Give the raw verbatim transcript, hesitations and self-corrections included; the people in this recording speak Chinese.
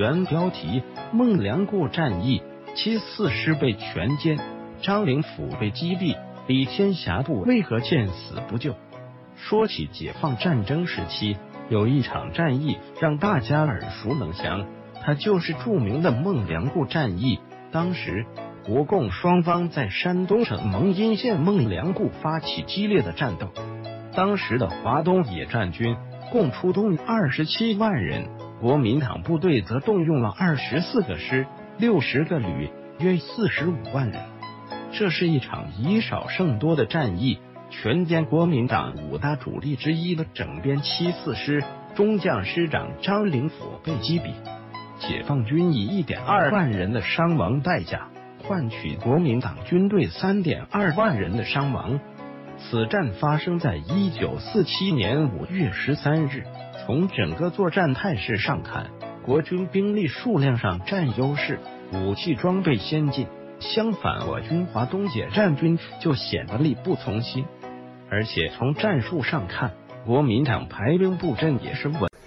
原标题：孟良崮战役，七四师被全歼，张灵甫被击毙，李天霞部为何见死不救？说起解放战争时期，有一场战役让大家耳熟能详，它就是著名的孟良崮战役。当时国共双方在山东省蒙阴县孟良崮发起激烈的战斗。当时的华东野战军共出动二十七万人，国民党部队则动用了二十四个师、六十个旅，约四十五万人。这是一场以少胜多的战役，全歼国民党五大主力之一的整编七四师，中将师长张灵甫被击毙。解放军以一点二万人的伤亡代价，换取国民党军队三点二万人的伤亡。此战发生在一九四七年五月十三日。从整个作战态势上看，国军兵力数量上占优势，武器装备先进。相反，我军华东野战军就显得力不从心。而且从战术上看，国民党排兵布阵也是稳。